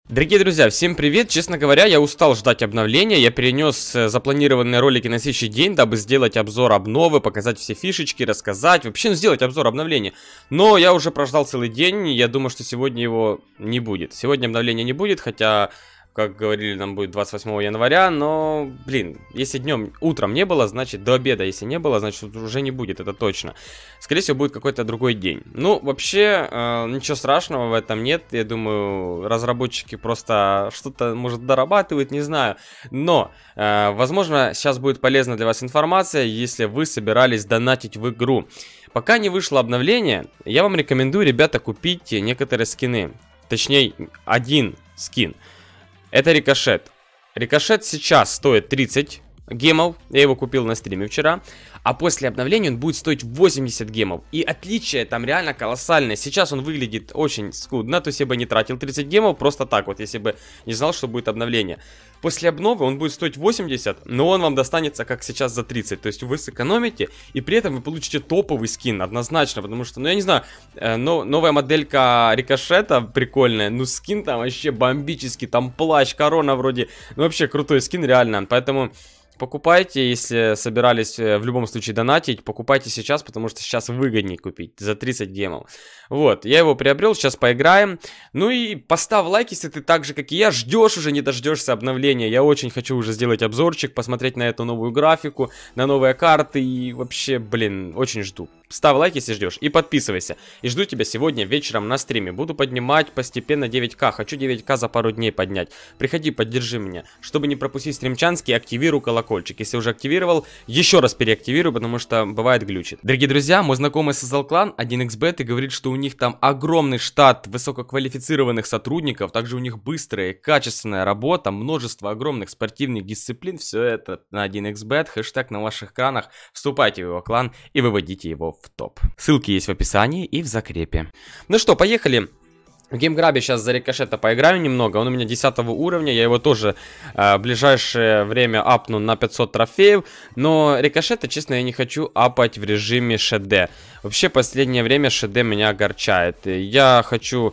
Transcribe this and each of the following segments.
Дорогие друзья, всем привет! Честно говоря, я устал ждать обновления. Я перенес запланированные ролики на следующий день, дабы сделать обзор обновы, показать все фишечки, рассказать, вообще сделать обзор обновления. Но я уже прождал целый день, я думаю, что сегодня его не будет. Сегодня обновления не будет, хотя, как говорили, нам будет 28 января, но, блин, если утром не было, значит до обеда, если не было, значит уже не будет, это точно. Скорее всего, будет какой-то другой день. Ну, вообще, ничего страшного в этом нет, я думаю, разработчики просто что-то, может, дорабатывают, не знаю. Но, возможно, сейчас будет полезна для вас информация, если вы собирались донатить в игру. Пока не вышло обновление, я вам рекомендую, ребята, купить некоторые скины. Точнее, один скин. Это Рикошет. Рикошет сейчас стоит 30 гемов. Я его купил на стриме вчера. А после обновления он будет стоить 80 гемов. И отличие там реально колоссальное. Сейчас он выглядит очень скудно. То есть я бы не тратил 30 гемов просто так вот, если бы не знал, что будет обновление. После обновы он будет стоить 80, но он вам достанется как сейчас за 30. То есть вы сэкономите, и при этом вы получите топовый скин, однозначно. Потому что, ну я не знаю, новая моделька Рикошета прикольная. Ну скин там вообще бомбический, там плащ, корона вроде. Ну вообще крутой скин реально, поэтому... Покупайте, если собирались в любом случае донатить, покупайте сейчас, потому что сейчас выгоднее купить за 30 гемов. Вот, я его приобрел, сейчас поиграем. Ну и поставь лайк, если ты так же, как и я, ждешь уже, не дождешься обновления. Я очень хочу уже сделать обзорчик, посмотреть на эту новую графику, на новые карты и вообще, блин, очень жду. Ставь лайк, если ждешь, и подписывайся. И жду тебя сегодня вечером на стриме. Буду поднимать постепенно 9К. Хочу 9К за пару дней поднять. Приходи, поддержи меня. Чтобы не пропустить стримчанский, активируй колокольчик. Если уже активировал, еще раз переактивируй, потому что бывает глючит. Дорогие друзья, мой знакомый создал клан 1xbet и говорит, что у них там огромный штат высококвалифицированных сотрудников. Также у них быстрая и качественная работа, множество огромных спортивных дисциплин. Все это на 1xbet. Хэштег на ваших экранах. Вступайте в его клан и выводите его в топ. Ссылки есть в описании и в закрепе. Ну что, поехали. В геймграбе сейчас за Рикошета поиграю немного. Он у меня 10 уровня. Я его тоже в ближайшее время апну на 500 трофеев. Но Рикошета, честно, я не хочу апать в режиме ШД. Вообще, последнее время ШД меня огорчает. Я хочу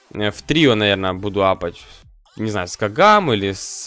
в трио, наверное, буду апать. Не знаю, с Кагаму или с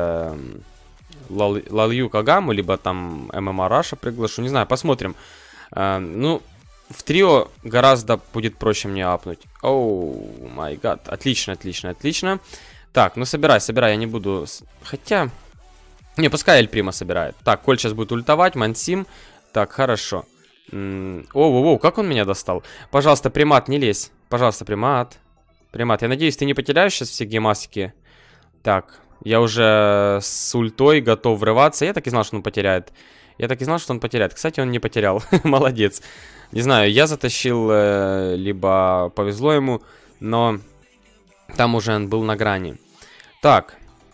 Лалью Кагаму, либо там ММА Раша приглашу. Не знаю, посмотрим. Ну, в трио гораздо будет проще мне апнуть. Оу, май гад. Отлично, отлично, отлично. Так, ну собирай, я не буду... Хотя... Не, пускай Эль Прима собирает. Так, Коль сейчас будет ультовать, Мансим. Так, хорошо. Оу, как он меня достал? Пожалуйста, примат, не лезь. Пожалуйста, примат. Примат, я надеюсь, ты не потеряешь сейчас все гемасики. Так, я уже с ультой готов врываться. Я так и знал, что он потеряет. Кстати, он не потерял. Молодец. Не знаю, я затащил, либо повезло ему, но там уже он был на грани. Так.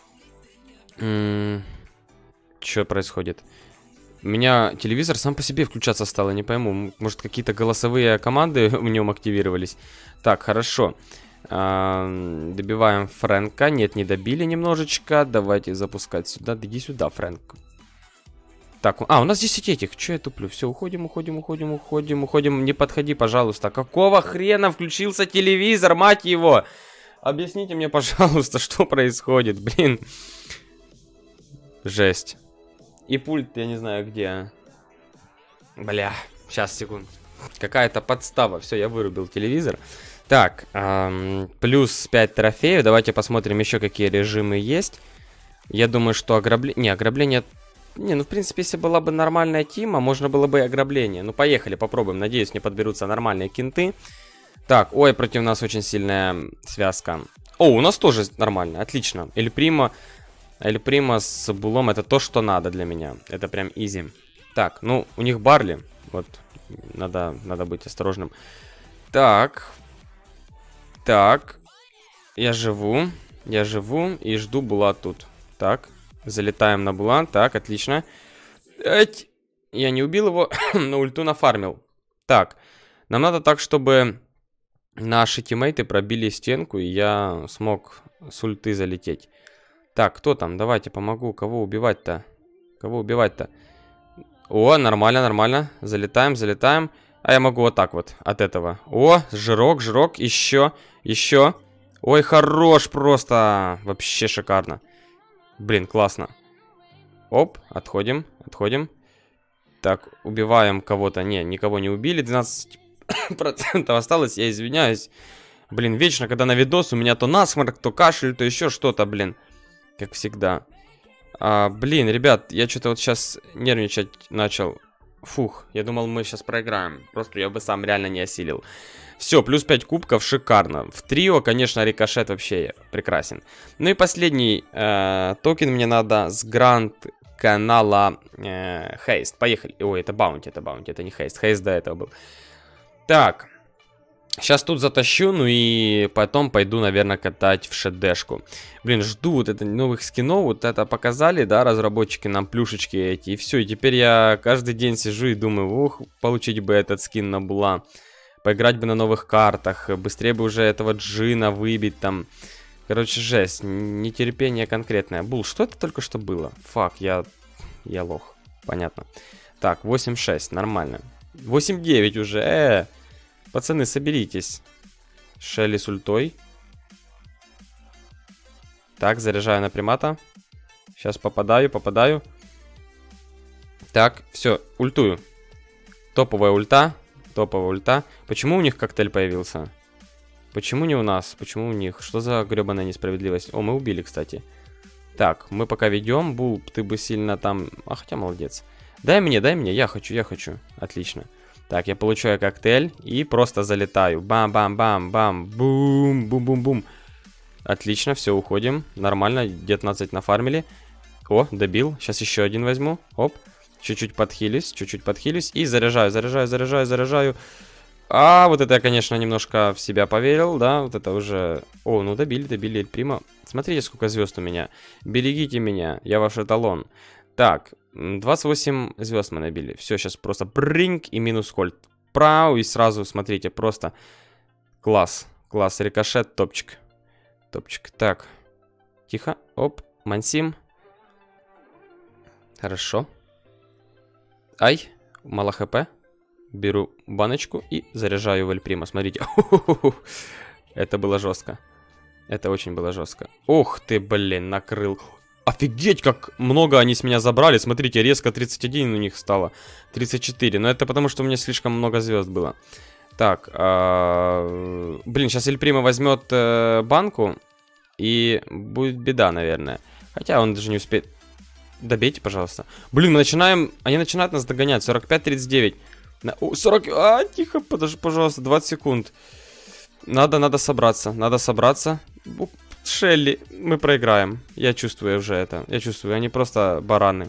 Что происходит? У меня телевизор сам по себе включаться стал, я не пойму. Может, какие-то голосовые команды в нем активировались? Так, хорошо. Добиваем Фрэнка. Нет, не добили немножечко. Давайте запускать сюда. Иди сюда, Фрэнк. Так, у нас 10 этих. Че я туплю? Все, уходим. Не подходи, пожалуйста. Какого хрена включился телевизор, мать его? Объясните мне, пожалуйста, что происходит, блин. Жесть. И пульт, я не знаю где. Бля, сейчас, секунд. Какая-то подстава. Все, я вырубил телевизор. Так, плюс 5 трофеев. Давайте посмотрим еще, какие режимы есть. Я думаю, что ограбление... Не, ограбление... Не, ну в принципе, если была бы нормальная тима, можно было бы и ограбление. Ну поехали, попробуем. Надеюсь, мне подберутся нормальные кенты. Так, ой, против нас очень сильная связка. О, у нас тоже нормально, отлично. Эль Прима с Булом, это то, что надо для меня. Это прям изи. Так, ну, у них Барли. Вот, надо быть осторожным. Так. Я живу и жду Була тут. Так. Залетаем на Булан. Так, отлично. Я не убил его, но ульту нафармил. Так, нам надо так, чтобы наши тиммейты пробили стенку, и я смог с ульты залететь. Так, кто там? Давайте помогу. Кого убивать-то? О, нормально. Залетаем. А я могу вот так вот, от этого. О, жирок, еще. Ой, хорош просто. Вообще шикарно. Блин, классно. Оп, отходим, отходим. Так, убиваем кого-то. Не, никого не убили. 12% осталось, я извиняюсь. Блин, вечно, когда на видос, у меня то насморк, то кашель, то еще что-то, блин. Как всегда. Блин, ребят, я что-то вот сейчас нервничать начал. Фух, я думал, мы сейчас проиграем. Просто я бы сам реально не осилил. Все, плюс 5 кубков, шикарно. В трио, конечно, рикошет вообще прекрасен. Ну и последний токен мне надо с гранд канала Хейст. Поехали. Ой, это баунти, это не Хейст. Хейст до этого был. Так. Сейчас тут затащу, ну и потом пойду, наверное, катать в шедешку. Блин, жду вот это новых скинов, вот это показали, да, разработчики нам плюшечки эти, и все. И теперь я каждый день сижу и думаю, ух, получить бы этот скин на Була. Поиграть бы на новых картах, быстрее бы уже этого джина выбить там. Короче, жесть, нетерпение конкретное. Бул, что это только что было? Фак, я лох, понятно. Так, 8-6, нормально. 8-9 уже, Пацаны, соберитесь. Шелли с ультой. Так, заряжаю на примата. Сейчас попадаю. Так, все, ультую. Топовая ульта. Почему у них коктейль появился? Почему не у нас? Почему у них? Что за гребаная несправедливость? О, мы убили, кстати. Так, мы пока ведем. Бул, ты бы сильно там... хотя молодец. Дай мне, я хочу. Отлично. Так, я получаю коктейль и просто залетаю. Бам-бам-бам-бам. Бум-бум-бум-бум. Отлично, все, уходим. Нормально, 19 нафармили. О, добил. Сейчас еще один возьму. Оп. Чуть-чуть подхилюсь. И заряжаю. Вот это я, конечно, немножко в себя поверил, да. Вот это уже... О, ну добили Эль Примо. Смотрите, сколько звезд у меня. Берегите меня, я ваш эталон. Так, 28 звезд мы набили. Все, сейчас просто бринг и минус кольт. Прау, и сразу, смотрите, просто класс. Рикошет, топчик. Так, тихо, оп, мансим. Хорошо. Ай, мало хп. Беру баночку и заряжаю в Эль Примо. Смотрите, это было жестко. Это очень было жестко. Ух ты, блин, накрыл. Офигеть, как много они с меня забрали. Смотрите, резко 31 у них стало. 34. Но это потому, что у меня слишком много звезд было. Так. Блин, сейчас Эль Примо возьмет банку. И будет беда, наверное. Хотя он даже не успеет. Добейте, пожалуйста. Блин, мы начинаем... Они начинают нас догонять. 45-39. 40... тихо, подожди, пожалуйста. 20 секунд. Надо собраться. Шелли, мы проиграем. Я чувствую уже это. Они просто бараны.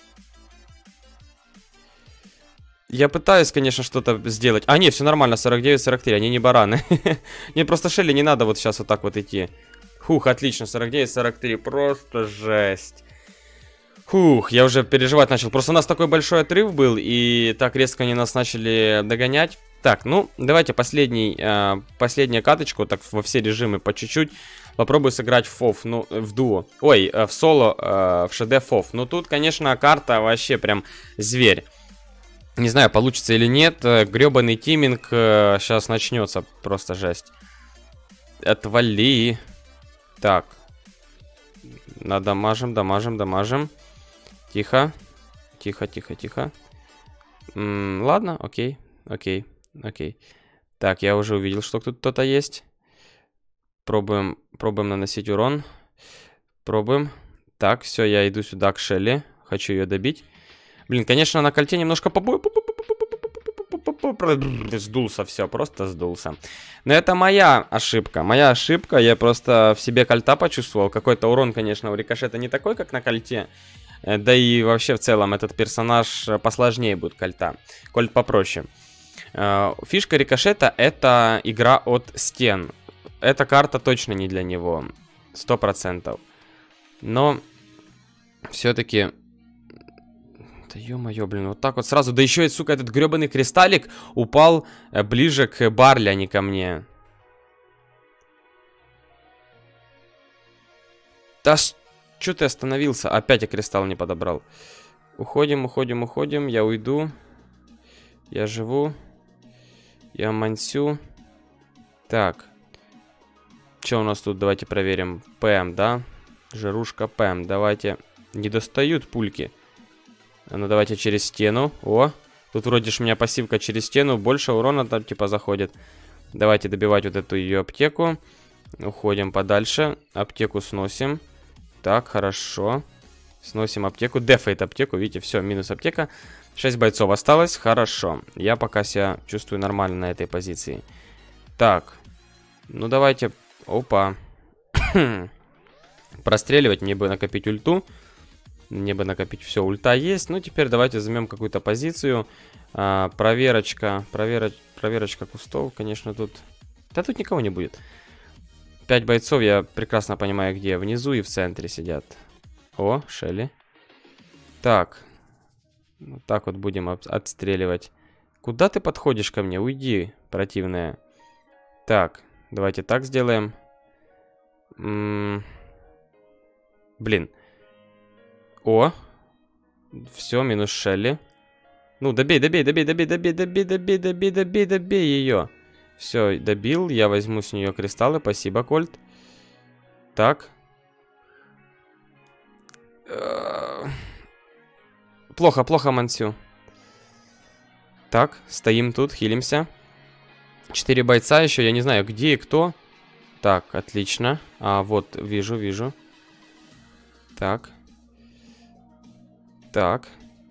Я пытаюсь, конечно, что-то сделать. Не, все нормально, 49-43, они не бараны. Не, просто Шелли не надо вот сейчас вот так вот идти. Хух, отлично, 49-43, просто жесть. Хух, я уже переживать начал. Просто у нас такой большой отрыв был, и так резко они нас начали догонять. Так, ну, давайте последняя каточку, так во все режимы по чуть-чуть. Попробую сыграть в ФОВ, ну, в дуо. Ой, в соло, в ШД ФОВ. Ну, тут, конечно, карта вообще прям зверь. Не знаю, получится или нет. Гребаный тиминг сейчас начнется. Просто жесть. Отвали. Так. Дамажим. Тихо. Ладно, окей. Так, я уже увидел, что тут кто-то есть. Пробуем наносить урон. Так, все, я иду сюда к Шелли. Хочу ее добить. Блин, конечно, на кольте немножко побою. Сдулся, все, просто сдулся. Но это моя ошибка. Я просто в себе кольта почувствовал. Какой-то урон, конечно, у рикошета не такой, как на кольте. Да и вообще в целом этот персонаж посложнее будет кольта. Кольт попроще. Фишка рикошета — это игра от стен. Эта карта точно не для него. 100%. Но все-таки... Да ё-моё, блин, вот так вот сразу. Да еще и, сука, этот гребаный кристаллик упал ближе к Барли, а не ко мне. Да что ты остановился? Опять я кристалл не подобрал. Уходим. Я уйду. Я живу. Я мансю. Так. Что у нас тут? Давайте проверим. ПМ, да? Жирушка ПМ. Давайте. Не достают пульки. Ну, давайте через стену. О, тут вроде ж у меня пассивка через стену. Больше урона там типа заходит. Давайте добивать вот эту ее аптеку. Уходим подальше. Аптеку сносим. Так, хорошо. Сносим аптеку. Дефает аптеку. Видите, все, минус аптека. 6 бойцов осталось. Хорошо. Я пока себя чувствую нормально на этой позиции. Так. Ну, давайте... Опа. Простреливать. Мне бы накопить ульту. Мне бы накопить все. Ульта есть. Ну, теперь давайте займем какую-то позицию. Проверочка. Проверочка кустов, конечно, тут... Да тут никого не будет. 5 бойцов, я прекрасно понимаю, где. Внизу и в центре сидят. О, Шелли. Так. Вот так вот будем отстреливать. Куда ты подходишь ко мне? Уйди, противная. Так, давайте так сделаем. Блин. О. Все, минус Шелли. Ну, добей ее. Все, добил. Я возьму с нее кристаллы. Спасибо, Кольт. Так. Плохо, Мансю. Так, стоим тут, хилимся. 4 бойца еще. Я не знаю, где и кто. Так, отлично. Вот, вижу. Так. Так.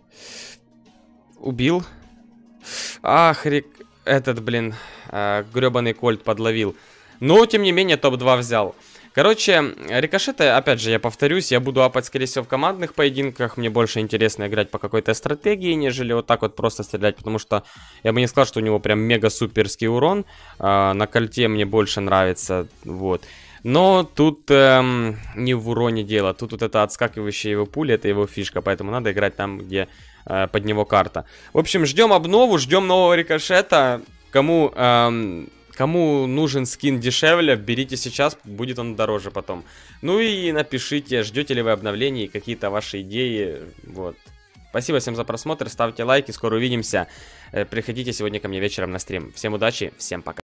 Убил. Ах, этот, блин, гребаный Кольт подловил. Но, тем не менее, топ-2 взял. Короче, рикошеты, опять же, я повторюсь, я буду апать, скорее всего, в командных поединках. Мне больше интересно играть по какой-то стратегии, нежели вот так вот просто стрелять. Потому что я бы не сказал, что у него прям мега-суперский урон. На кольте мне больше нравится, вот. Но тут не в уроне дело. Тут вот это отскакивающая его пуля, это его фишка. Поэтому надо играть там, где под него карта. В общем, ждем обнову, ждем нового рикошета. Кому нужен скин дешевле, берите сейчас, будет он дороже потом. Ну и напишите, ждете ли вы обновлений, какие-то ваши идеи. Вот. Спасибо всем за просмотр, ставьте лайки, скоро увидимся. Приходите сегодня ко мне вечером на стрим. Всем удачи, всем пока.